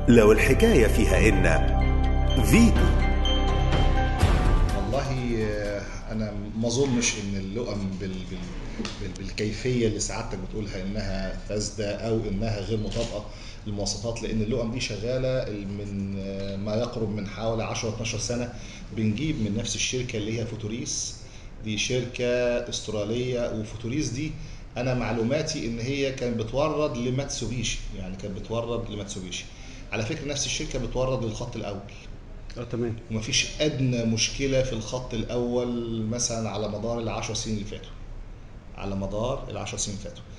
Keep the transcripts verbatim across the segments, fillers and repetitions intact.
لو الحكاية فيها إن فيتو. والله انا ما اظنش ان اللؤم بال... بال... بال... بالكيفيه اللي سعادتك بتقولها انها فاسده او انها غير مطابقه للمواصفات، لان اللؤم دي شغاله من ما يقرب من حوالي عشرة اتناشر سنه. بنجيب من نفس الشركه اللي هي فوتوريس، دي شركه استراليه، وفوتوريس دي انا معلوماتي ان هي كانت بتورد لماتسوبيشي، يعني كانت بتورد لماتسوبيشي. على فكره نفس الشركه بتورد للخط الاول. اه تمام. ومفيش ادنى مشكله في الخط الاول مثلا على مدار العشر سنين اللي فاتوا، على مدار العشر سنين اللي فاتوا.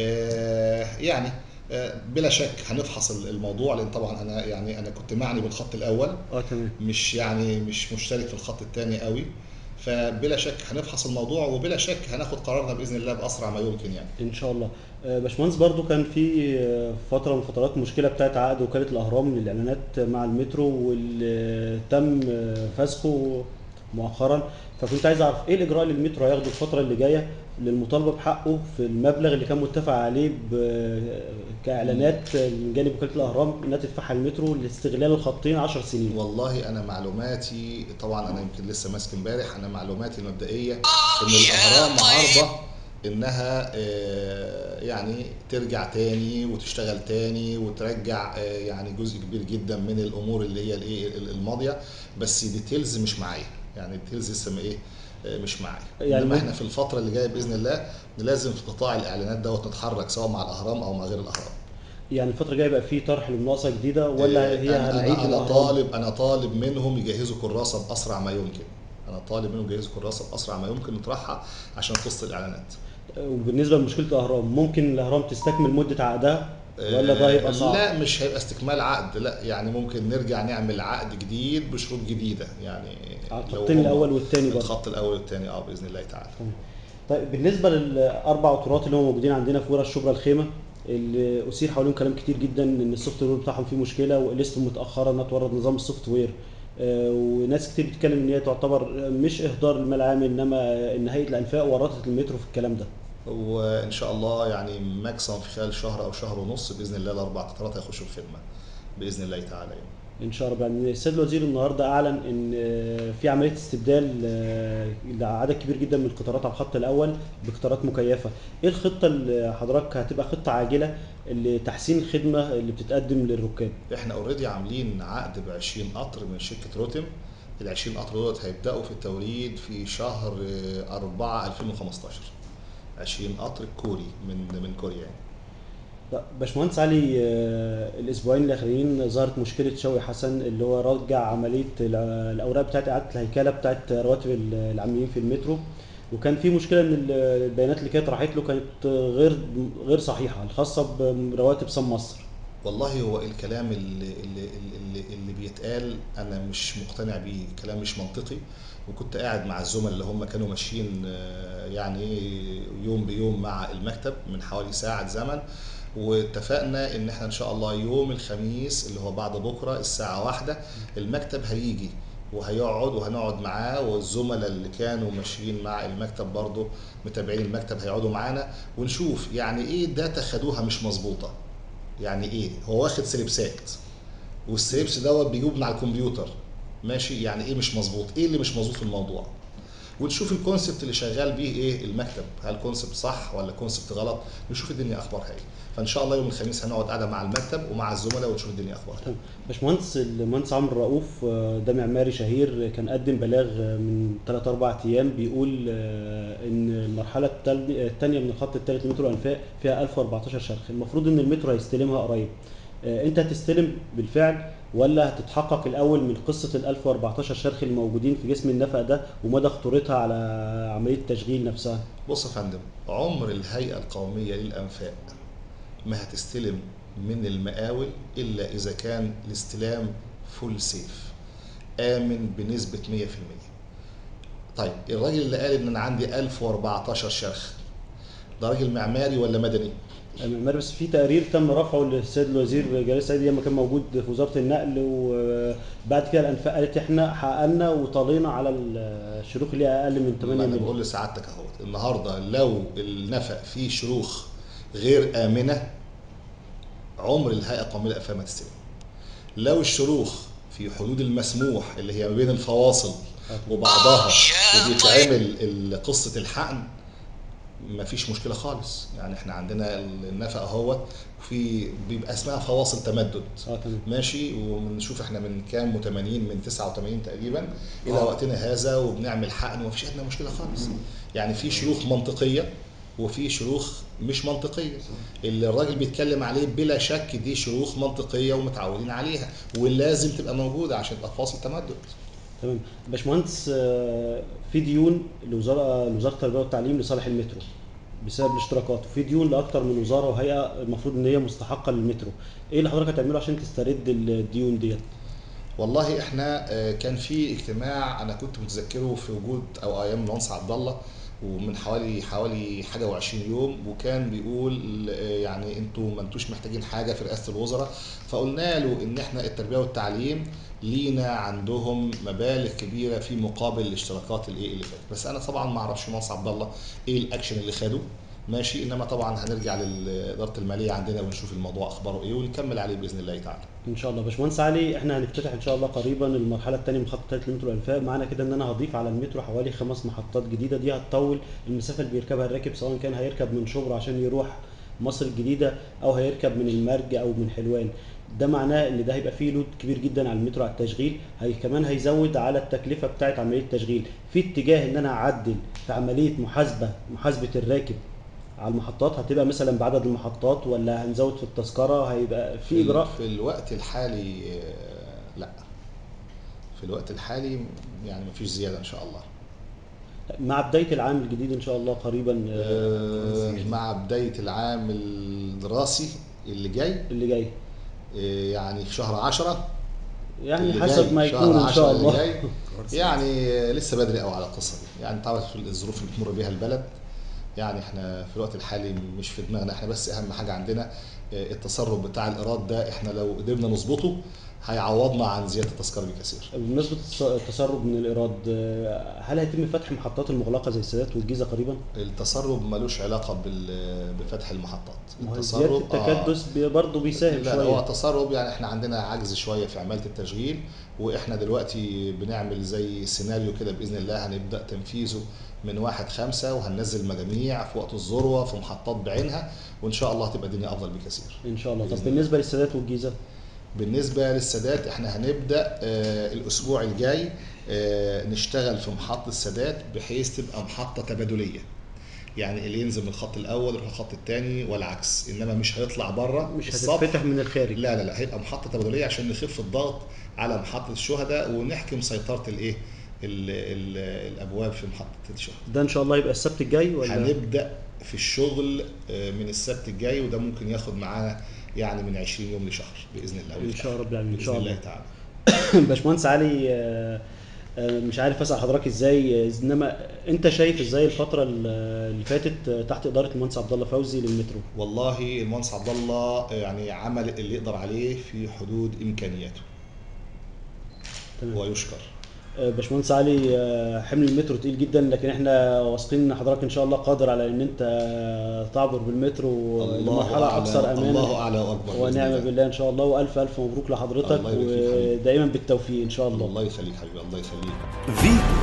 آه يعني آه بلا شك هنفحص الموضوع، لان طبعا انا يعني انا كنت معني بالخط الاول، اه تمام. مش يعني مش مشترك في الخط الثاني قوي. فبلا شك هنفحص الموضوع، وبلا شك هناخد قرارنا باذن الله باسرع ما يمكن يعني. ان شاء الله. آه، باشمهندس، برضو كان في آه، فتره من فترات مشكله بتاعت عقد وكاله الاهرام للاعلانات مع المترو، واللي تم آه، فسخه مؤخرا. فكنت عايز اعرف ايه الاجراء اللي المترو هياخده الفتره اللي جايه للمطالبه بحقه في المبلغ اللي كان متفق عليه ب- كاعلانات من جانب وكاله الاهرام انها تدفعها المترو لاستغلال الخطين عشر سنين. والله انا معلوماتي طبعا انا يمكن لسه ماسك امبارح، انا معلوماتي المبدئيه ان الاهرام عارضه انها آه، يعني ترجع تاني وتشتغل تاني وترجع آه، يعني جزء كبير جدا من الامور اللي هي الايه الماضيه، بس ديتيلز مش معايا، يعني ديتيلز لسه ما ايه آه، مش معايا. يعني انما ممكن احنا في الفتره اللي جايه باذن الله لازم في قطاع الاعلانات دوت نتحرك سواء مع الاهرام او مع غير الاهرام. يعني الفتره الجايه يبقى في طرح لمناقصه جديده، ولا هي انا هنعيد انا انا للاهرام؟ طالب انا طالب منهم يجهزوا كراسه باسرع ما يمكن. انا طالب منهم يجهزوا كراسه باسرع ما يمكن نطرحها عشان قصه الاعلانات. وبالنسبه لمشكله الاهرام، ممكن الاهرام تستكمل مده عقدها ولا ده آه، هيبقى صعب؟ لا مش هيبقى استكمال عقد، لا يعني ممكن نرجع نعمل عقد جديد بشروط جديده يعني. على لو الخطين هم الاول والثاني برضه. الخط الاول والثاني اه باذن الله تعالى. تمام. طيب بالنسبه للاربع قطارات اللي هم موجودين عندنا في ورش شبرا الخيمه، اللي اثير حواليهم كلام كتير جدا ان السوفت وير بتاعهم فيه مشكله وقلستهم متاخره انها تورد نظام السوفت وير. آه، وناس كتير بتتكلم ان هي تعتبر مش اهدار للمال العام، انما ان هيئه الانفاق ورطت المترو في الكلام ده. وان شاء الله يعني ماكسيمم في خلال شهر او شهر ونص باذن الله الاربع قطارات هيخشوا الخدمه باذن الله تعالى يعني. ان شاء الله. يعني السيد الوزير النهارده اعلن ان آه، في عمليه استبدال آه، لعدد كبير جدا من القطارات على الخط الاول بقطارات مكيفه. ايه الخطه اللي حضرتك هتبقى خطه عاجله لتحسين الخدمه اللي بتتقدم للركاب؟ احنا اوريدي عاملين عقد ب عشرين قطر من شركه روتم. ال عشرين قطر دول هيبداوا في التوريد في شهر أربعة ألفين وخمستاشر. عشرين قطر كوري من من كوريا يعني. لا، باشمهندس علي، آه، الاسبوعين الاخرين ظهرت مشكله شوقي حسن اللي هو رجع عمليه الع- الاوراق بتاعت اعاده الهيكله بتاعت رواتب ال- العاملين في المترو. وكان في مشكله ان ال- البيانات اللي كانت راحت له كانت غير غير صحيحه، الخاصه برواتب صن مصر. والله هو الكلام اللي اللي اللي, اللي بيتقال انا مش مقتنع بيه، كلام مش منطقي. وكنت قاعد مع الزملاء اللي هم كانوا ماشيين آه، يعني يوم بيوم مع المكتب من حوالي ساعة زمن، واتفقنا ان احنا ان شاء الله يوم الخميس اللي هو بعد بكرة الساعة واحدة المكتب هيجي وهيقعد وهنقعد معاه، والزملاء اللي كانوا ماشيين مع المكتب برضه متابعين المكتب هيقعدوا معانا ونشوف يعني ايه داتا خدوها مش مظبوطة. يعني ايه هو واخد سليبسات والسليبس دوت بيجيبه من على الكمبيوتر، ماشي، يعني ايه مش مظبوط، ايه اللي مش مظبوط في الموضوع، وتشوف الكونسبت اللي شغال بيه ايه المكتب، هل كونسبت صح ولا كونسبت غلط، نشوف الدنيا اخبارها ايه. فان شاء الله يوم الخميس هنقعد قاعده مع المكتب ومع الزملاء ونشوف الدنيا اخبارها تمام. ايه. باشمهندس المهندس عمرو رؤوف، آه، ده معماري شهير، كان قدم بلاغ آه، من ثلاثة أربعة ايام بيقول آه، ان المرحله الثانيه من الخط الثالث لمترو الانفاق فيها ألف وأربعتاشر شرخ، المفروض ان المترو هيستلمها قريب. آه، انت هتستلم بالفعل ولا هتتحقق الاول من قصه ال ألف وأربعتاشر شرخ الموجودين في جسم النفق ده ومدى خطورتها على عمليه التشغيل نفسها؟ بص يا فندم، عمر الهيئه القوميه للانفاق ما هتستلم من المقاول الا اذا كان الاستلام فول سيف امن بنسبه مية في المية. طيب الراجل اللي قال ان انا عندي ألف وأربعتاشر شرخ ده راجل معماري ولا مدني؟ معماري، بس في تقرير تم رفعه للسيد الوزير جلال سعيد لما كان موجود في وزاره النقل، وبعد كده الانفاق قالت احنا حققنا وطالينا على الشروخ اللي هي اقل من ما ثمانية انا مللي. بقول لسعادتك اهوت النهارده لو النفق فيه شروخ غير امنه عمر الهيئه القوميه للانفاق ما تستلم. لو الشروخ في حدود المسموح اللي هي ما بين الفواصل وبعضها وبيتعمل ال- قصه الحقن، مفيش مشكله خالص. يعني احنا عندنا النفق اهوت، في بيبقى اسمها فواصل تمدد اه تمام. ماشي، وبنشوف احنا من كام وتمانين من تسعة وتمانين تقريبا الى آه. وقتنا هذا، وبنعمل حقن ومفيش ادنى مشكله خالص. يعني في شروخ منطقيه وفي شروخ مش منطقيه. اللي الراجل بيتكلم عليه بلا شك دي شروخ منطقيه ومتعودين عليها، ولازم تبقى موجوده عشان تبقى فاصل تمدد. تمام. باشمهندس، آه، في ديون لوزاره لوزاره التربيه والتعليم لصالح المترو بسبب الاشتراكات، وفي ديون لاكتر من وزاره وهيئه المفروض ان هي مستحقه للمترو. ايه اللي حضرتك هتعمله عشان تسترد الديون ديت؟ والله احنا آه، كان في اجتماع انا كنت متذكره في وجود او ايام المهندس عبد الله، ومن حوالي حوالي حاجه وعشرين يوم، وكان بيقول آه، يعني انتوا ما انتوش محتاجين حاجه في رئاسه الوزراء. فقلنا له ان احنا التربيه والتعليم لينا عندهم مبالغ كبيره في مقابل الاشتراكات الايه اللي فاتت. بس انا طبعا ما اعرفش المهندس عبد الله ايه الاكشن اللي خده ماشي، انما طبعا هنرجع لاداره الماليه عندنا ونشوف الموضوع اخباره ايه ونكمل عليه باذن الله تعالى. ان شاء الله. باشمهندس علي، احنا هنفتتح ان شاء الله قريبا المرحله الثانيه من خط ثالث لمترو الانفاق. معنى كده ان انا هضيف على المترو حوالي خمس محطات جديده، دي هتطول المسافه اللي بيركبها الراكب، سواء كان هيركب من شبرا عشان يروح مصر الجديده او هيركب من المرج او من حلوان. ده معناه ان ده هيبقى فيه لود كبير جدا على المترو على التشغيل، هي كمان هيزود على التكلفه بتاعه عمليه التشغيل. في اتجاه ان انا اعدل في عمليه محاسبه محاسبه الراكب على المحطات، هتبقى مثلا بعدد المحطات ولا هنزود في التذكره؟ هيبقى في اجراء؟ في الوقت الحالي آه، لا، في الوقت الحالي يعني مفيش زيادة إن شاء الله. مع بدايه العام الجديد ان شاء الله قريبا، آه، آه، مع بداية العام الدراسي اللي جاي اللي جاي آه، يعني في شهر عشرة يعني اللي حسب جاي، ما شهر يكون ان عشرة شاء اللي الله. جاي. يعني آه، لسه بدري قوي على القصة دي، يعني طبعا في الظروف اللي بتمر بيها البلد. يعني احنا في الوقت الحالي مش في دماغنا احنا، بس اهم حاجة عندنا آه، التسرب بتاع الإيراد ده، احنا لو قدرنا نظبطه هيعوضنا عن زيادة التذكرة بكثير. بمناسبه التص- التسرب من الايراد، آه، هل هيتم فتح محطات المغلقه زي السادات والجيزه قريبا؟ التسرب ملوش علاقة بال- بفتح المحطات. ما هو زياده التسرب التكدس بي- برضه بيساهم لا، هو شويه. تسرب يعني احنا عندنا عجز شويه في عماله التشغيل، واحنا دلوقتي بنعمل زي سيناريو كده باذن الله هنبدا تنفيذه من واحد خمسة، وهننزل مجاميع في وقت الذروه في محطات بعينها، وان شاء الله هتبقى الدنيا افضل بكثير. ان شاء الله. طب بإذن بالنسبه للسادات والجيزه؟ بالنسبه للسادات احنا هنبدا آه، الاسبوع الجاي آه، نشتغل في محطه السادات بحيث تبقى محطه تبادليه، يعني اللي ينزل من الخط الاول يروح الخط الثاني والعكس، انما مش هيطلع بره مش الصف. هتتفتح من الخارج؟ لا لا لا، هيبقى محطه تبادليه عشان نخف الضغط على محطه الشهداء ونحكم سيطره الايه ال- ال- الابواب في محطه الشهداء. ده ان شاء الله يبقى السبت الجاي ولا؟ هنبدا في الشغل آه، من السبت الجاي، وده ممكن ياخد معانا يعني من عشرين يوم لشهر باذن الله. ان شاء الله رب العالمين ان شاء باذن الله. الله تعالى. باشمهندس علي، آه، آه، مش عارف اسال حضرتك ازاي، آه، انما انت شايف ازاي الفتره ال- اللي فاتت آه، تحت اداره المهندس عبد الله فوزي للمترو؟ والله المهندس عبد الله يعني عمل اللي يقدر عليه في حدود امكانياته تمام. ويشكر. آه، باشمهندس علي، آه، حمل المترو تقيل جدا، لكن احنا واثقين ان حضرتك ان شاء الله قادر على ان انت آه، تعبر بالمترو لمرحله اكثر امان. الله اعلى واكبر بإذن ونعم الله. بالله ان شاء الله، والف الف مبروك لحضرتك، الله يبارك فيك حبيبي. ودائما بالتوفيق ان شاء الله. الله يخليك حبيبي، الله يخليك. فيتو.